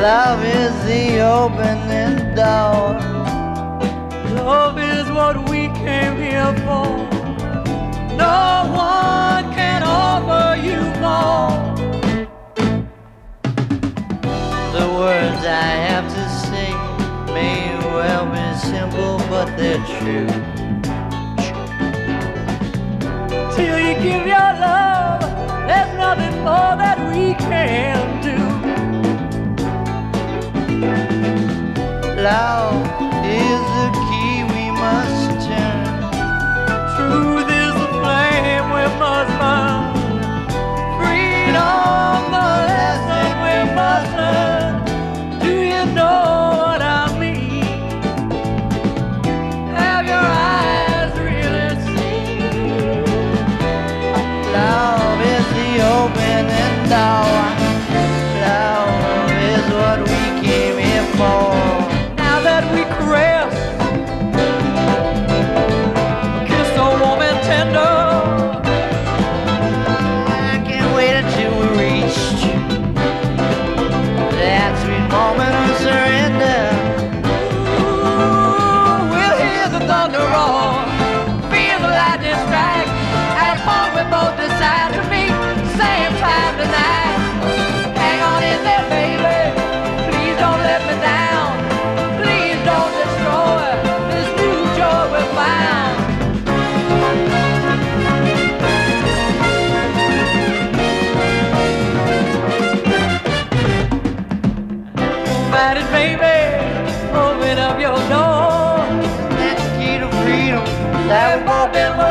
Love is the opening door. Love is what we came here for. No one can offer you more. The words I have to say may well be simple, but they're true. Till you give your love, there's nothing more that we can do. Love is the key we must turn. Truth is the flame we must burn. Freedom the lesson we must learn. Do you know what I mean? Have your eyes really seen? Love is the opening door. Love is what we came here for. Now that we caress, kiss so warm and tender, I can't wait until we reach that sweet moment of surrender. ooh, we'll hear the thunder roar, feel the lightning strike. At a point we both decide to meet, same time tonight. Hang on in there, baby, please don't let me down. Please don't destroy this new joy we found. Find it, baby, open up your door. That's the key to freedom that we've all been